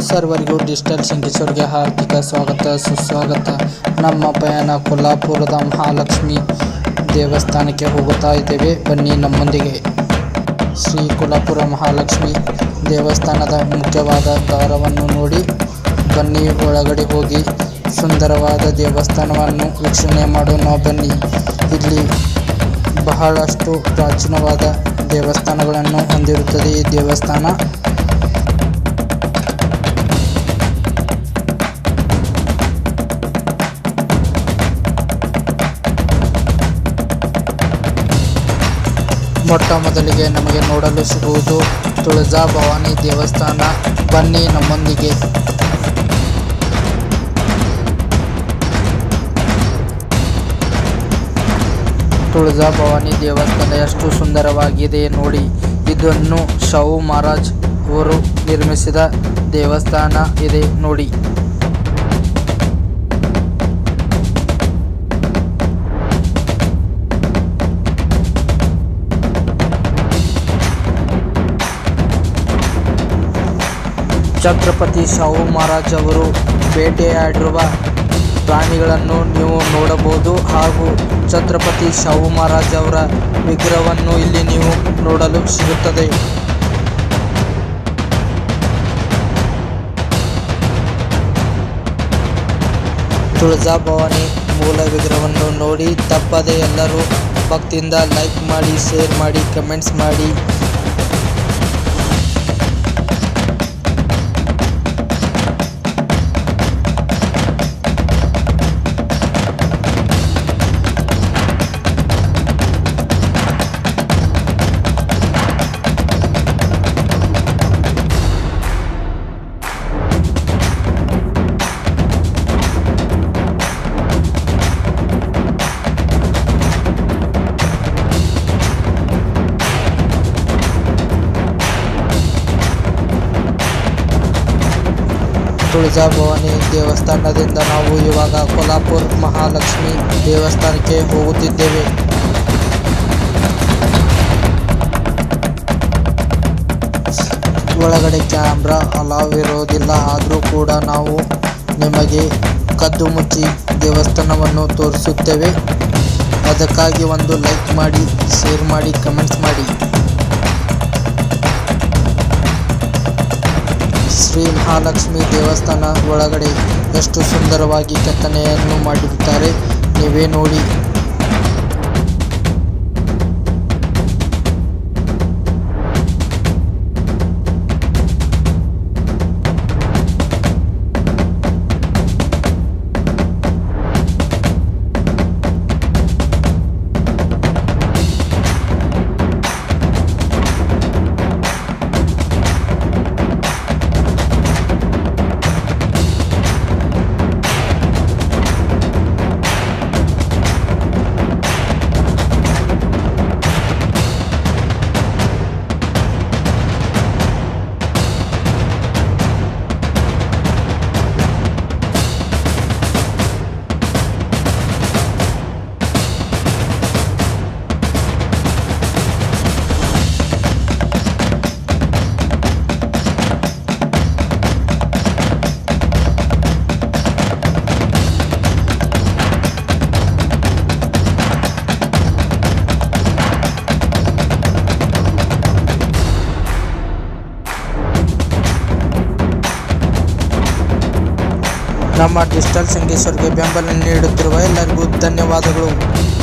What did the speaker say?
ಸರ್ವರಿಗೂ ಡಿಜಿಟಲ್ ಶಂಕೇಶ್ವರ್ಗೆ ಹಾರ್ದಿಕ ಸ್ವಾಗತ ಸುಸ್ವಾಗತ. ನಮ್ಮ ಪಯಣ ಕೊಲ್ಲಾಪುರದ ಮಹಾಲಕ್ಷ್ಮಿ ದೇವಸ್ಥಾನಕ್ಕೆ ಹೋಗುತ್ತಾ ಇದ್ದೇವೆ, ಬನ್ನಿ ನಮ್ಮೊಂದಿಗೆ. ಶ್ರೀ ಕೊಲ್ಲಾಪುರ ಮಹಾಲಕ್ಷ್ಮಿ ದೇವಸ್ಥಾನದ ಮುಖ್ಯವಾದ ದ್ವಾರವನ್ನು ನೋಡಿ ಬನ್ನಿ, ಒಳಗಡೆ ಹೋಗಿ ಸುಂದರವಾದ ದೇವಸ್ಥಾನವನ್ನು ವೀಕ್ಷಣೆ ಮಾಡೋಣ ಬನ್ನಿ. ಇಲ್ಲಿ ಬಹಳಷ್ಟು ಪ್ರಾಚೀನವಾದ ದೇವಸ್ಥಾನಗಳನ್ನು ಹೊಂದಿರುತ್ತದೆ ಈ ದೇವಸ್ಥಾನ. ಮೊಟ್ಟ ಮೊದಲಿಗೆ ನಮಗೆ ನೋಡಲು ಸಿಗುವುದು ತುಳಜಾ ಭವಾನಿ ದೇವಸ್ಥಾನ. ಬನ್ನಿ ನಮ್ಮೊಂದಿಗೆ. ತುಳಜಾ ಭವಾನಿ ದೇವಸ್ಥಾನ ಎಷ್ಟು ಸುಂದರವಾಗಿದೆ ನೋಡಿ. ಇದನ್ನು ಶಾಹು ಮಹಾರಾಜ್ ಅವರು ನಿರ್ಮಿಸಿದ ದೇವಸ್ಥಾನ ಇದೆ ನೋಡಿ. ಛತ್ರಪತಿ ಶಾಹು ಮಹಾರಾಜ್ ಅವರು ಬೇಟೆಯಾಡಿರುವ ಪ್ರಾಣಿಗಳನ್ನು ನೀವು ನೋಡಬಹುದು, ಹಾಗೂ ಛತ್ರಪತಿ ಶಾಹು ಮಹಾರಾಜ್ ಅವರ ವಿಗ್ರಹವನ್ನು ಇಲ್ಲಿ ನೀವು ನೋಡಲು ಸಿಗುತ್ತದೆ. ತುಳಜಾ ಭವಾನಿ ಮೂಲ ವಿಗ್ರಹವನ್ನು ನೋಡಿ ತಪ್ಪದೆ ಎಲ್ಲರೂ ಭಕ್ತಿಯಿಂದ ಲೈಕ್ ಮಾಡಿ, ಶೇರ್ ಮಾಡಿ, ಕಮೆಂಟ್ಸ್ ಮಾಡಿ. ತುಳಜಾ ಭವಾನಿ ದೇವಸ್ಥಾನದಿಂದ ನಾವು ಇವಾಗ ಕೊಲ್ಲಾಪುರ ಮಹಾಲಕ್ಷ್ಮಿ ದೇವಸ್ಥಾನಕ್ಕೆ ಹೋಗುತ್ತಿದ್ದೇವೆ. ಒಳಗಡೆ ಕ್ಯಾಮ್ರಾ ಅಲಾವ್ ಇರೋದಿಲ್ಲ, ಆದರೂ ಕೂಡ ನಾವು ನಿಮಗೆ ಕದ್ದು ಮುಚ್ಚಿ ದೇವಸ್ಥಾನವನ್ನು ತೋರಿಸುತ್ತೇವೆ. ಅದಕ್ಕಾಗಿ ಒಂದು ಲೈಕ್ ಮಾಡಿ, ಶೇರ್ ಮಾಡಿ, ಕಮೆಂಟ್ಸ್ ಮಾಡಿ. ಶ್ರೀ ಮಹಾಲಕ್ಷ್ಮಿ ದೇವಸ್ಥಾನ ಒಳಗಡೆ ಎಷ್ಟು ಸುಂದರವಾಗಿ ಕೆತ್ತನೆಯನ್ನು ಮಾಡಿರುತ್ತಾರೆ, ನೀವೇ ನೋಡಿ. ನಮ್ಮ ಡಿಜಿಟಲ್ ಶಂಕೇಶ್ವರ್ಗೆ ಬೆಂಬಲ ನೀಡುತ್ತಿರುವ ಎಲ್ಲರಿಗೂ ಧನ್ಯವಾದಗಳು.